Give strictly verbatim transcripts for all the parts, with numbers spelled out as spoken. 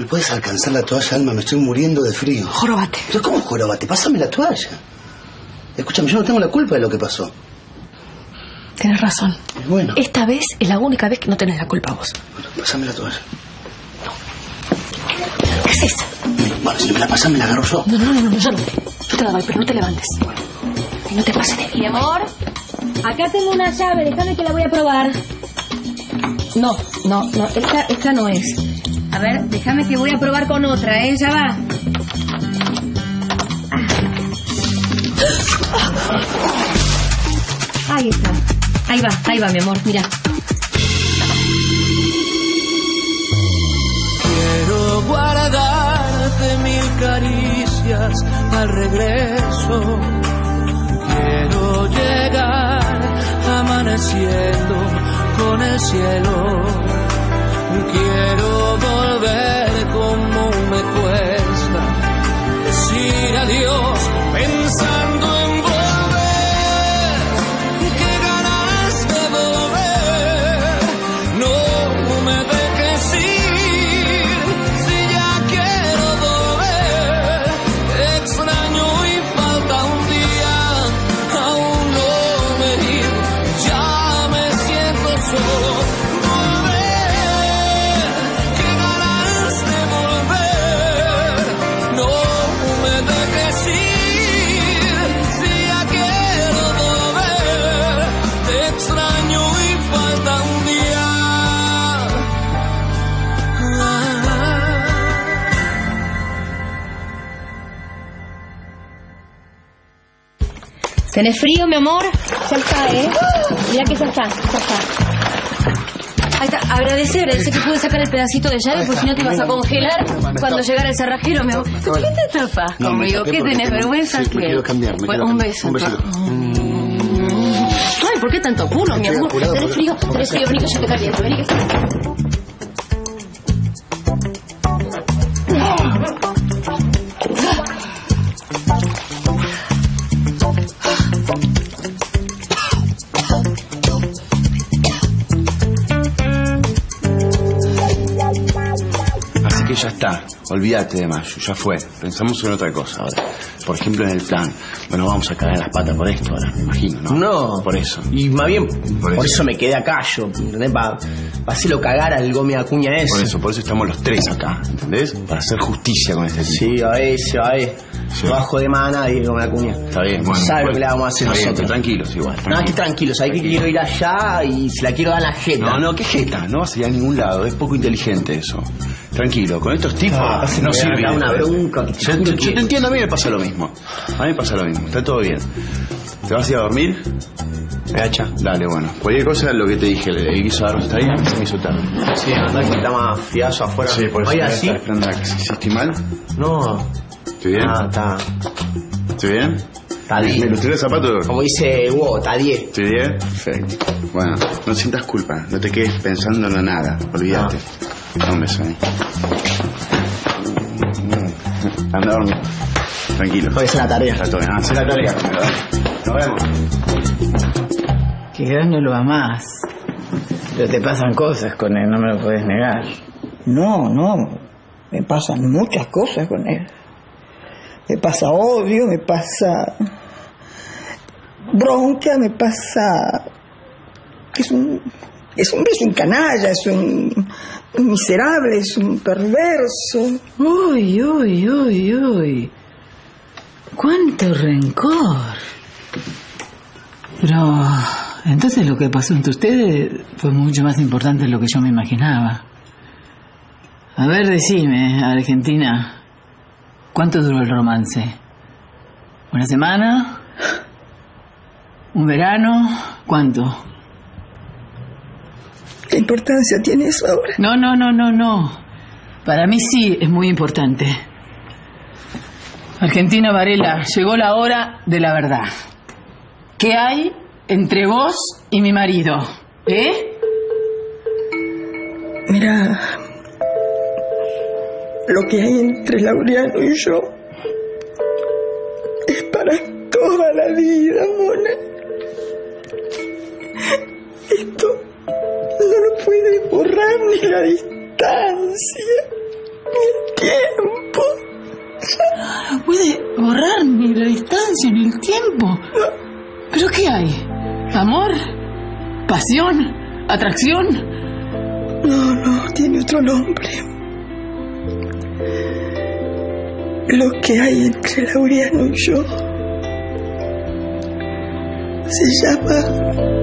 ¿Me puedes alcanzar la toalla, Alma? Me estoy muriendo de frío. Jorobate. ¿Pero cómo jorobate? Pásame la toalla. Escúchame, yo no tengo la culpa de lo que pasó. Tienes razón. Y bueno. Esta vez es la única vez que no tenés la culpa vos. Bueno, pásame la toalla. ¿Qué es eso? Bueno, si me la pasas, me la agarro yo. No, no, no, no, yo no. Yo te la doy, pero no te levantes. Y no te pases de Mi amor, acá tengo una llave, déjame que la voy a probar. No, no, no, esta, esta no es. A ver, déjame que voy a probar con otra, ¿eh? Ya va. Ahí está. Ahí va, ahí va, mi amor, mira. Quiero guardarte mil caricias al regreso. Quiero llegar amaneciendo con el cielo. Quiero volver como me cuesta decir adiós pensando en volver. Qué ganas de volver. No me dejes ir si ya quiero volver. Extraño y falta un día. Aún no me he ido, ya me siento solo. Volver, qué ganas de volver. No me dejes ir si ya quiero volver. Te extraño y falta un día. ¿Tenés frío, mi amor? Ya está, ¿eh? Mira que ya está, ya está. Ahí está, agradecer, agradecer que pude sacar el pedacito de llave, porque si no te ibas a congelar cuando llegara el cerrajero, mi amor. ¿Por qué te tapas No, me conmigo? tapé ¿Qué porque tenés, tengo- vergüenza? sí, me ¿Qué? quiero cambiar, me Bueno, quiero un cambiar. beso. Un besito. Ay, ¿por qué tanto apuro, mi Estoy amor? apurado ¿Tenés porque- frío? ¿Tenés frío? Vení que yo te caliento, vení que... Así que ya está, olvídate de Mayu, ya fue. Pensamos en otra cosa ahora. Por ejemplo, en el plan. Bueno, vamos a cagar las patas por esto ahora, me imagino, ¿no? No. Por eso. Y más bien, Por por, eso. eso. me quedé acá yo, ¿entendés? Para pa hacerlo cagar al Gómez Acuña ese. Por eso, por eso estamos los tres acá, ¿entendés? Para hacer justicia con este tipo. Sí, a ese, a ese. Sí. No va a joder más a nadie Gómez Acuña. Está bien, bueno. ¿Sabe lo pues, que le vamos a hacer está bien, nosotros? pero tranquilos igual. Nada, que tranquilo, ¿sabes que quiero ir allá y se la quiero dar en la jeta? No, no, qué jeta, no vas a ir a ningún lado, es poco inteligente eso. Tranquilo, con estos tipos Ah, no me sirve. da una bronca que te Yo, juro yo- que- yo te entiendo, a mí me pasa lo mismo. A mí me pasa lo mismo, está todo bien. ¿Te vas a ir a dormir? Me hacha. Dale, bueno. Cualquier cosa, lo que te dije, el guiso de arroz está bien, se me hizo tarde. Sí, andá que está más fiazo afuera. Oye, así. ¿Estás esperando a que si estoy mal? No. ¿Estoy bien? Ah, está. ¿Estoy bien? Está ¿Me bien. lustré el zapato? Como dice Hugo, está diez. ¿Estoy bien? Perfecto. Bueno, no sientas culpa, no te quedes pensando en nada, olvídate. Ah. Un beso ahí. Anda a dormir. Tranquilo. Voy a hacer la tarea. Está todo bien. Ah, hacé la tarea primero, dale. Nos vemos. Que Gerard no lo amás. Pero te pasan cosas con él, no me lo puedes negar. No, no, me pasan muchas cosas con él. Me pasa odio, me pasa bronca, me pasa que es un, es un, es un canalla, es un, un miserable, es un perverso. Uy, uy, uy, uy. Cuánto rencor. Pero entonces lo que pasó entre ustedes fue mucho más importante de lo que yo me imaginaba. A ver, decime, Argentina, ¿cuánto duró el romance? ¿Una semana? ¿Un verano? ¿Cuánto? ¿Qué importancia tiene eso ahora? No, no, no, no, no. Para mí sí es muy importante. Argentina Varela, llegó la hora de la verdad. ¿Qué hay entre vos y mi marido? ¿Eh? Mira, lo que hay entre Laureano y yo es para toda la vida, Mona. Esto no lo puede borrar ni la distancia. el tiempo. No puede borrar ni la distancia ni el tiempo. ¿Pero qué hay? ¿Amor? ¿Pasión? ¿Atracción? No, no, tiene otro nombre. Lo que hay entre Laureano y yo se llama...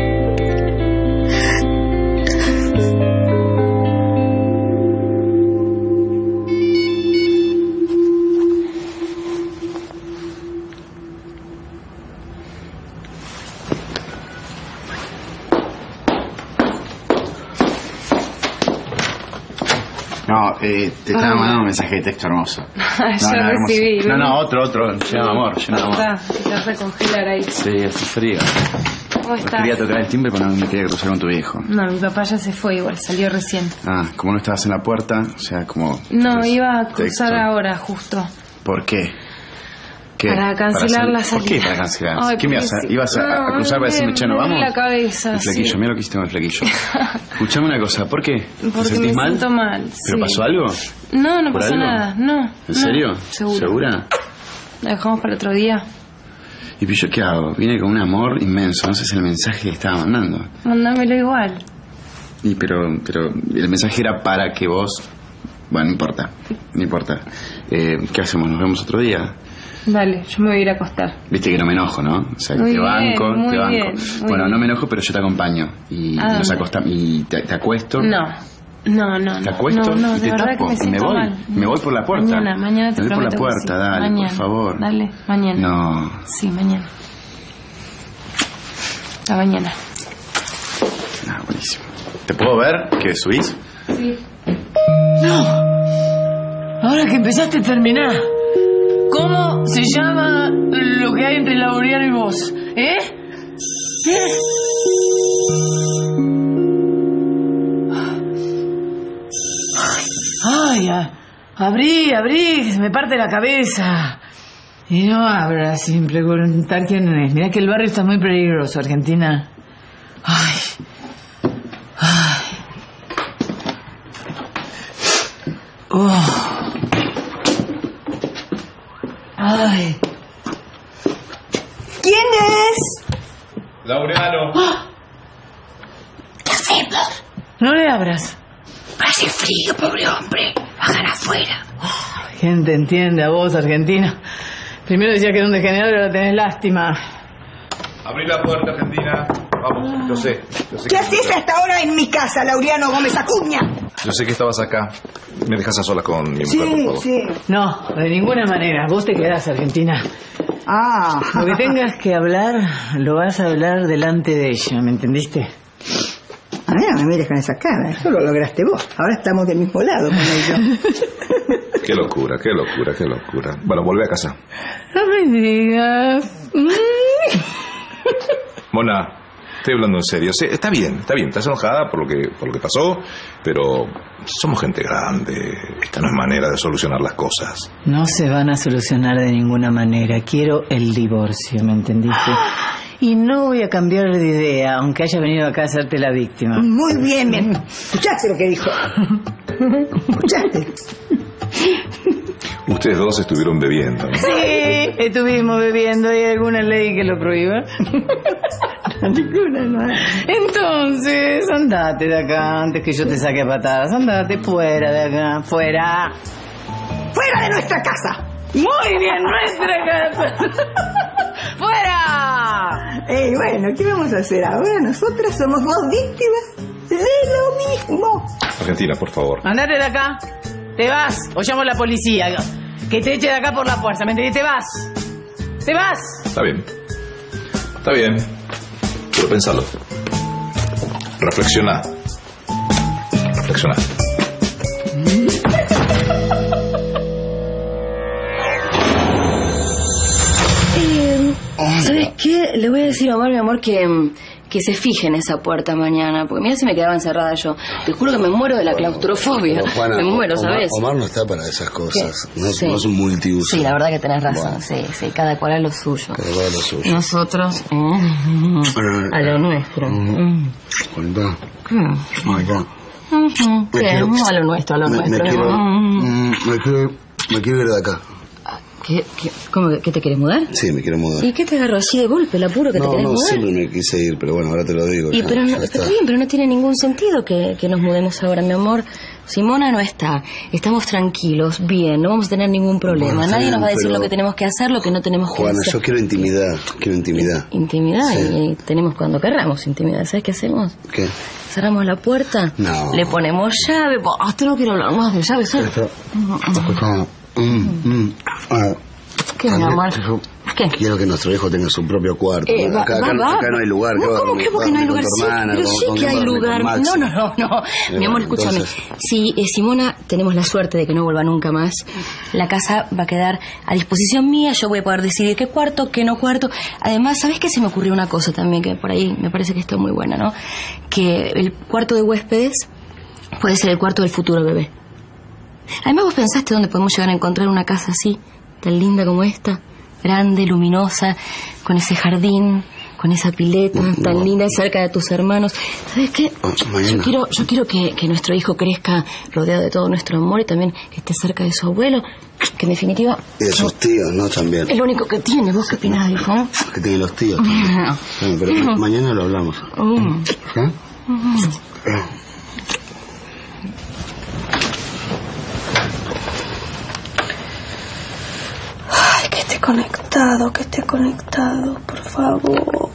No, eh, te estaba Ah. mandando un mensaje de texto hermoso. Yo No, no, hermoso. recibí. No, no, otro, otro. Lleno de amor, lleno de amor. Está, te vas a congelar ahí. Sí, hace frío. ¿Cómo No estás? quería tocar el timbre, pero no me quería cruzar con tu viejo. No, mi papá ya se fue igual, salió recién. Ah, como no estabas en la puerta, o sea, como... No, pues, iba a cruzar texto. ahora, justo. ¿Por qué? ¿Qué? Para cancelar sal- la ¿Por salida. qué para cancelar? Ay, ¿Qué me porque ibas a, sí. ibas a, a No, cruzar para decirme, me- che, no me vamos? duele la cabeza, El flequillo, sí. mira lo que hiciste con el flequillo. Escuchame una cosa, ¿por qué? ¿Te Porque sentís me mal? siento mal. ¿Pero sí. pasó algo? No, no ¿Por pasó algo? nada. No. ¿En no, serio? Seguro. ¿Segura? ¿La dejamos para otro día? ¿Y yo qué hago? Viene con un amor inmenso, no sé si el mensaje que estaba mandando. Mándamelo igual. Y pero, pero el mensaje era para que vos... Bueno, no importa, no importa. Eh, ¿Qué hacemos? ¿Nos vemos otro día? Dale, yo me voy a ir a acostar. Viste que no me enojo, ¿no? O sea, Muy te bien, banco, muy te banco. bien, muy Bueno, bien. no me enojo, pero yo te acompaño. Y ¿A nos dónde? acostamos. Y te, te acuesto. No. No, no, Te no. acuesto no, no, y de te verdad tapo. que me y me siento voy. mal. Me voy por la puerta. Mañana, mañana te Me voy por la prometo que puerta, sí. dale, Mañana. por favor. Dale, mañana. No. Sí, mañana. A mañana. Ah, buenísimo. ¿Te puedo ver? ¿Qué subís? Sí. No. Ahora que empezaste, terminá. ¿Cómo se llama lo que hay entre Laureano y vos? ¿Eh? ¿Eh? Ay, a- abrí, abrí, que se me parte la cabeza. Y no abra sin preguntar quién es. Mirá que el barrio está muy peligroso, Argentina. Ay. Ay. Oh. Ay. ¿Quién es? Laureano. ¿Qué hacemos? No le abras. Hace frío, pobre hombre. Bajar afuera. ¿Quién te entiende a vos, Argentina? Primero decía que era un degenerado y ahora tenés lástima. Abrí la puerta, Argentina. Vamos, yo sé. Yo sé ¿Qué que- haces hasta ahora en mi casa, Laureano Gómez Acuña? Yo sé que estabas acá. ¿Me dejas a solas con mi mujer, por Sí, favor? sí. No, de ninguna manera. Vos te quedás, Argentina. Ah. Lo que tengas que hablar, lo vas a hablar delante de ella, ¿me entendiste? A mí no me mires con esa cara. Eso lo lograste vos. Ahora estamos del mismo lado, con ello. Qué locura, qué locura, qué locura. Bueno, volvé a casa. No me digas. Mona, estoy hablando en serio. Sí, está bien, está bien. Estás enojada por lo que, por lo que pasó, pero somos gente grande. Esta no es manera de solucionar las cosas. No se van a solucionar de ninguna manera. Quiero el divorcio, ¿me entendiste? Y no voy a cambiar de idea, aunque haya venido acá a hacerte la víctima. Muy bien, bien. ¿Escuchaste lo que dijo? ¿Escuchaste? Ustedes dos estuvieron bebiendo, ¿no? Sí, estuvimos bebiendo. ¿Hay alguna ley que lo prohíba? Ninguna, no. Entonces, andate de acá antes que yo te saque a patadas. Andate fuera de acá, fuera. ¡Fuera de nuestra casa! Muy bien, nuestra casa. ¡Fuera! Eh, bueno, ¿qué vamos a hacer ahora? Nosotras somos dos víctimas de lo mismo. Argentina, por favor. Andate de acá. Te vas o llamo a la policía. Que te eche de acá por la fuerza, ¿me entendés? Te vas. Te vas. Está bien. Está bien. Pero pensalo. Reflexiona. Reflexiona. Eh, ¿Sabes qué? Le voy a decir a Omar, mi amor, que, que se fije en esa puerta mañana. Porque mira si me quedaba encerrada yo. Te juro que me muero de la claustrofobia. Pero, Juana, me muero, Omar, ¿sabes? Omar no está para esas cosas. ¿Qué? No, es- Sí. no es un multiuso. Sí, la verdad que tenés razón. Bueno. Sí, sí, cada cual a lo suyo. Cada cual a lo suyo. Nosotros eh, a lo nuestro. Mm. Mm. Juanita, ¿Qué? acá. Uh-huh. ¿Qué? quiero, a lo nuestro, a lo me, nuestro. Me quiero, mm, me quiero, me quiero ir de acá. ¿Qué, qué, ¿Cómo que te querés mudar? Sí, me quiero mudar. ¿Y qué te agarró así de golpe, el apuro que no, te querés no, mudar? No, siempre me quise ir, pero bueno, ahora te lo digo. Y ya, pero no, ya está bien, pero no tiene ningún sentido que, que nos mudemos ahora, mi amor. Simona no está, estamos tranquilos, bien, no vamos a tener ningún problema. Bueno, Nadie bien, nos va a decir pero... lo que tenemos que hacer, lo que no tenemos que Juana, hacer. yo quiero intimidad, quiero intimidad. Intimidad, Sí. y, y tenemos cuando querramos intimidad. ¿Sabes qué hacemos? ¿Qué? Cerramos la puerta, No. le ponemos llave. Hasta no quiero hablar más de llave, ¿sabes? Esto... Escucha, mm, mm, ah, ¿Qué, mi amor? ¿Qué? Quiero que nuestro hijo tenga su propio cuarto. Eh, va, acá, va, acá, va. acá no hay lugar. No, ¿Qué ¿Cómo va, que porque no hay lugar? Sí, hermana, pero con- sí con- que hay con- con lugar. Maxi? No, no, no, no. Eh, Mi amor, bueno, escúchame. entonces- Si eh, Simona tenemos la suerte de que no vuelva nunca más, la casa va a quedar a disposición mía. Yo voy a poder decidir qué cuarto, qué no cuarto. Además, ¿sabes qué? Se me ocurrió una cosa también que por ahí me parece que está muy buena, ¿no? Que el cuarto de huéspedes puede ser el cuarto del futuro bebé. Además, ¿vos pensaste dónde podemos llegar a encontrar una casa así, tan linda como esta? Grande, luminosa, con ese jardín, con esa pileta No, tan no. linda cerca de tus hermanos. ¿Sabes qué? Oh, mañana. Yo quiero, yo quiero que, que nuestro hijo crezca rodeado de todo nuestro amor y también que esté cerca de su abuelo, que en definitiva Y de sus tíos, ¿no? También. es lo único que tiene. ¿Vos qué opinás, hijo? Que tienen los tíos. también. Bueno, pero ma- mañana lo hablamos. Mm. ¿Eh? Eh. Ay, que esté conectado, que esté conectado, por favor.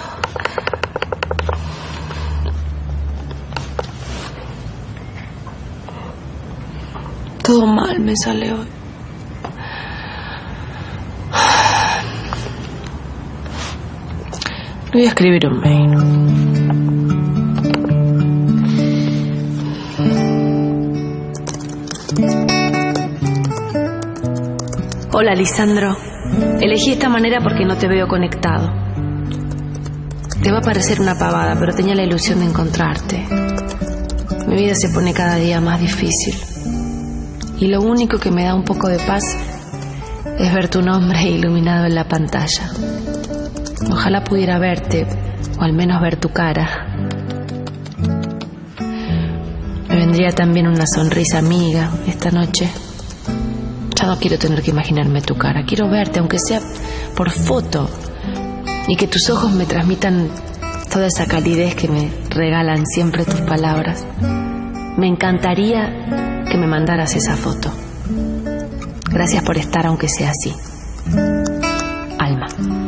Todo mal me sale hoy. Voy a escribir un mail. Hola, Lisandro. Elegí esta manera porque no te veo conectado. Te va a parecer una pavada, pero tenía la ilusión de encontrarte. Mi vida se pone cada día más difícil. Y lo único que me da un poco de paz es ver tu nombre iluminado en la pantalla. Ojalá pudiera verte, o al menos ver tu cara. Me vendría también una sonrisa amiga esta noche. Ya no quiero tener que imaginarme tu cara. Quiero verte, aunque sea por foto. Y que tus ojos me transmitan toda esa calidez que me regalan siempre tus palabras. Me encantaría que me mandaras esa foto. Gracias por estar, aunque sea así. Alma.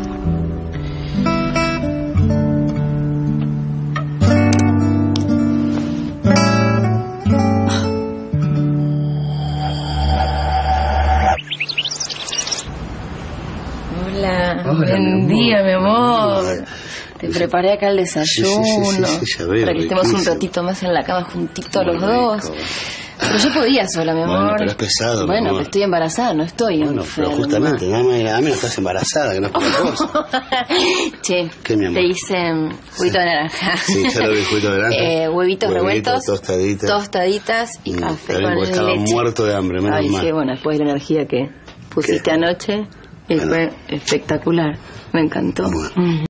Hola, Hola, buen mi día, amor. mi amor. Ay. Te preparé acá el desayuno. Sí, sí, sí, sí, sí, ya veo, para que estemos un riquísimo. ratito más en la cama juntitos los Muy dos. rico. Pero yo podía sola, mi amor. Bueno, pero es pesado, mi Bueno, amor. pero estoy embarazada, no estoy Bueno, pero enferma. justamente, dame, a mí no estás embarazada, que no es poca cosa. Che, ¿Qué, mi amor? te hice mm, juguito de naranja. Sí, ya lo vi, juguito de naranja. Eh, huevitos Huevito, revueltos. tostaditas. Tostaditas y Mm, café está bien, con porque estaba leche. muerto de hambre, menos Ay, mal. sí, bueno, después de la energía que pusiste anoche, y Bueno. fue espectacular. Me encantó. Bueno. Mm.